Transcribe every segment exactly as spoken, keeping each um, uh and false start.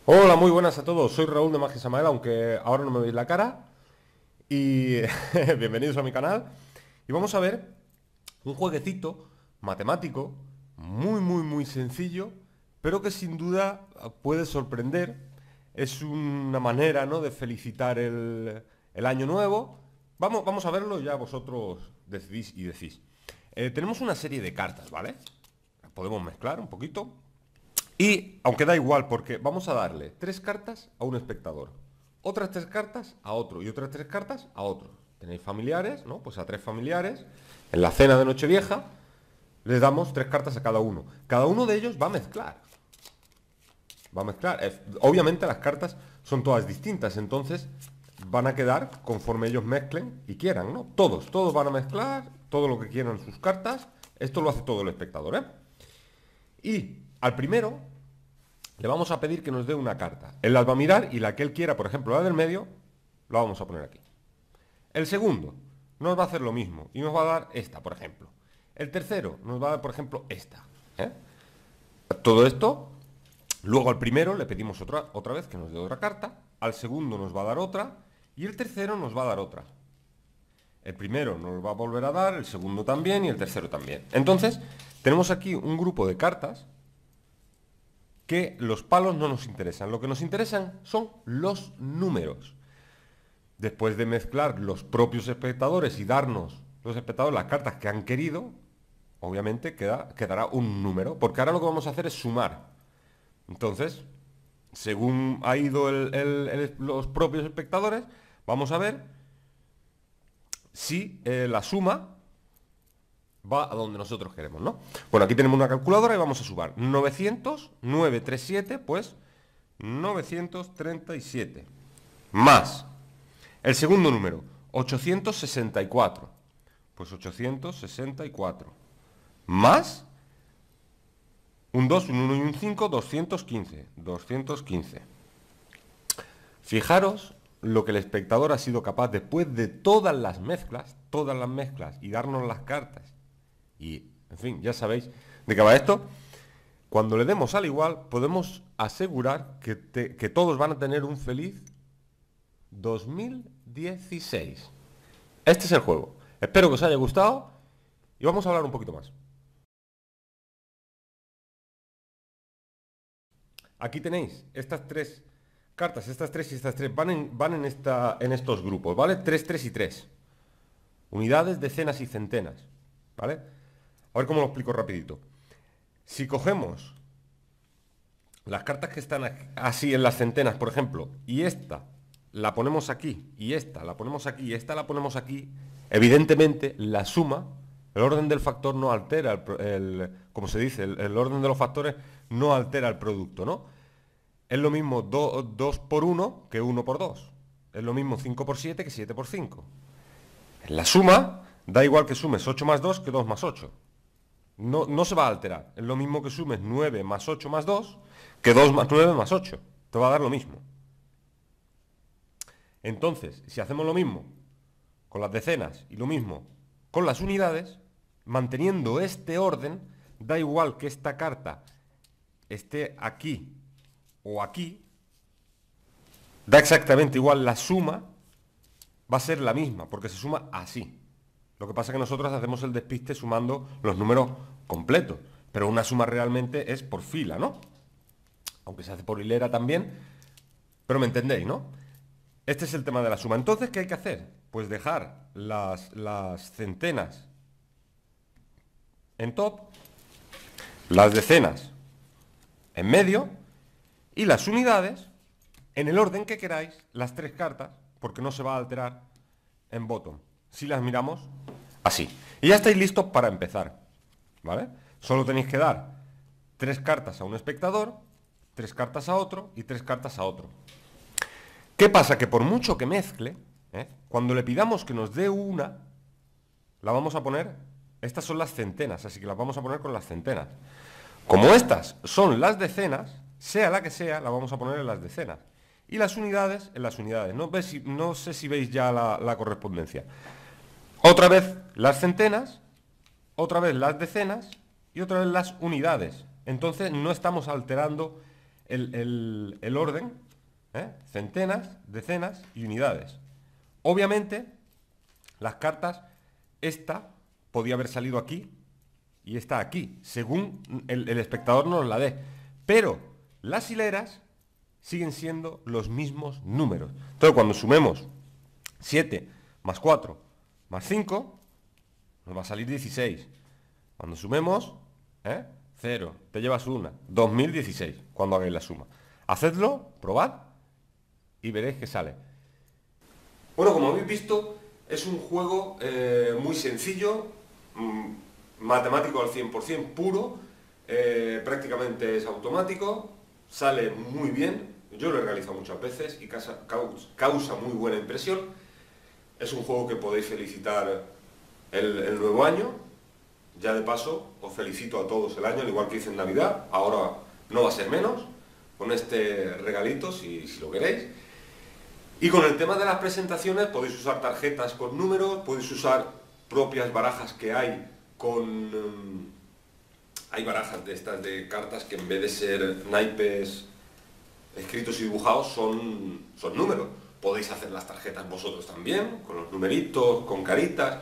Hola, muy buenas a todos. Soy Raúl de Magia Samael, aunque ahora no me veis la cara. Y bienvenidos a mi canal. Y vamos a ver un jueguecito matemático, muy, muy, muy sencillo, pero que sin duda puede sorprender. Es una manera, ¿no?, de felicitar el, el año nuevo. Vamos, vamos a verlo, ya vosotros decidís y decís. Eh, tenemos una serie de cartas, ¿vale? Podemos mezclar un poquito. Y, aunque da igual, porque vamos a darle tres cartas a un espectador, otras tres cartas a otro y otras tres cartas a otro. Tenéis familiares, ¿no? Pues a tres familiares, en la cena de Nochevieja, les damos tres cartas a cada uno. Cada uno de ellos va a mezclar. Va a mezclar. Eh, Obviamente las cartas son todas distintas, entonces van a quedar conforme ellos mezclen y quieran, ¿no? Todos, todos van a mezclar, todo lo que quieran sus cartas. Esto lo hace todo el espectador, ¿eh? Y al primero le vamos a pedir que nos dé una carta. Él las va a mirar y la que él quiera, por ejemplo la del medio, la vamos a poner aquí. El segundo nos va a hacer lo mismo y nos va a dar esta, por ejemplo. El tercero nos va a dar, por ejemplo, esta. ¿eh? Todo esto, luego al primero le pedimos otra, otra vez que nos dé otra carta, al segundo nos va a dar otra y el tercero nos va a dar otra. El primero nos va a volver a dar, el segundo también y el tercero también. Entonces, tenemos aquí un grupo de cartas que los palos no nos interesan. Lo que nos interesan son los números. Después de mezclar los propios espectadores y darnos los espectadores las cartas que han querido, obviamente queda, quedará un número, porque ahora lo que vamos a hacer es sumar. Entonces, según ha ido el, el, el, los propios espectadores, vamos a ver si eh, la suma va a donde nosotros queremos, ¿no? Bueno, aquí tenemos una calculadora y vamos a sumar novecientos, novecientos treinta y siete, pues novecientos treinta y siete. Más el segundo número, ochocientos sesenta y cuatro. Pues ochocientos sesenta y cuatro. Más un dos, un uno y un cinco, doscientos quince. doscientos quince. Fijaros lo que el espectador ha sido capaz, después de todas las mezclas, todas las mezclas, y darnos las cartas. Y, en fin, ya sabéis de qué va esto. Cuando le demos al igual, podemos asegurar que, te, que todos van a tener un feliz dos mil dieciséis. Este es el juego. Espero que os haya gustado y vamos a hablar un poquito más. Aquí tenéis estas tres cartas, estas tres y estas tres van en, van en, esta, en estos grupos, ¿vale? tres, tres y tres. Unidades, decenas y centenas, ¿vale? A ver cómo lo explico rapidito. Si cogemos las cartas que están así en las centenas, por ejemplo, y esta la ponemos aquí, y esta la ponemos aquí, y esta la ponemos aquí, evidentemente la suma, el orden del factor no altera, el, el como se dice, el, el, orden de los factores no altera el producto, ¿no? Es lo mismo dos por uno que uno por dos. Es lo mismo cinco por siete que siete por cinco. En la suma, da igual que sumes ocho más dos que dos más ocho. No, no se va a alterar. Es lo mismo que sumes nueve más ocho más dos que dos más nueve más ocho. Te va a dar lo mismo. Entonces, si hacemos lo mismo con las decenas y lo mismo con las unidades, manteniendo este orden, da igual que esta carta esté aquí o aquí, da exactamente igual, la suma va a ser la misma, porque se suma así. Lo que pasa es que nosotros hacemos el despiste sumando los números completos, pero una suma realmente es por fila, ¿no? Aunque se hace por hilera también, pero me entendéis, ¿no? Este es el tema de la suma. Entonces, ¿qué hay que hacer? Pues dejar las, las centenas en top, las decenas en medio y las unidades en el orden que queráis, las tres cartas, porque no se va a alterar en bottom. Si las miramos así. Y ya estáis listos para empezar, ¿vale? Solo tenéis que dar tres cartas a un espectador, tres cartas a otro y tres cartas a otro. ¿Qué pasa? Que por mucho que mezcle, ¿eh? cuando le pidamos que nos dé una, la vamos a poner, estas son las centenas, así que las vamos a poner con las centenas. Como estas son las decenas, sea la que sea, la vamos a poner en las decenas. Y las unidades en las unidades. No, ves, no sé si veis ya la, la correspondencia. Otra vez las centenas, otra vez las decenas y otra vez las unidades. Entonces no estamos alterando el, el- el orden, ¿eh? Centenas, decenas y unidades. Obviamente, las cartas, esta podía haber salido aquí y está aquí, según el, el espectador nos la dé. Pero las hileras siguen siendo los mismos números. Entonces, cuando sumemos siete más cuatro más cinco, nos va a salir dieciséis. Cuando sumemos, ¿eh? cero, te llevas una. dos mil dieciséis, cuando hagáis la suma. Hacedlo, probad y veréis que sale. Bueno, como habéis visto, es un juego eh, muy sencillo, mm, matemático al cien por cien, puro, eh, prácticamente es automático, sale muy bien, yo lo he realizado muchas veces y causa, causa muy buena impresión. Es un juego que podéis felicitar el, el nuevo año. Ya de paso, os felicito a todos el año, al igual que hice en Navidad, ahora no va a ser menos, con este regalito, si, si lo queréis. Y con el tema de las presentaciones, podéis usar tarjetas con números, podéis usar propias barajas que hay con... Um, hay barajas de estas de cartas que en vez de ser naipes escritos y dibujados son, son números. Podéis hacer las tarjetas vosotros también, con los numeritos, con caritas.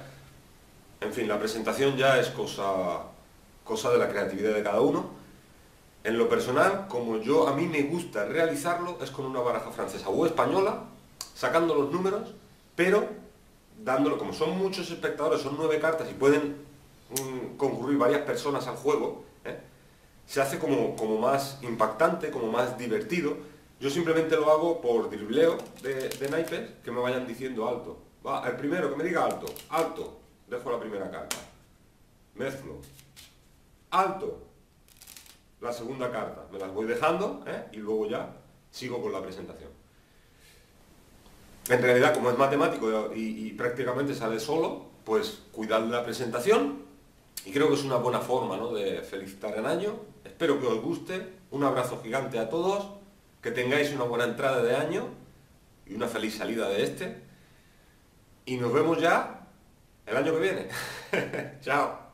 En fin, la presentación ya es cosa, cosa de la creatividad de cada uno. En lo personal, como yo a mí me gusta realizarlo, es con una baraja francesa o española, sacando los números, pero dándolo, como son muchos espectadores, son nueve cartas y pueden mmm, concurrir varias personas al juego, ¿eh? Se hace como, como más impactante, como más divertido. Yo simplemente lo hago por dribleo de, de naipes, que me vayan diciendo alto. Va, el primero que me diga alto, alto, dejo la primera carta, mezclo, alto, la segunda carta, me las voy dejando, ¿eh? Y luego ya sigo con la presentación. En realidad, como es matemático y, y prácticamente sale solo, pues cuidad de la presentación y creo que es una buena forma, ¿no?, de felicitar el año. Espero que os guste, un abrazo gigante a todos, que tengáis una buena entrada de año y una feliz salida de este y nos vemos ya el año que viene. Chao.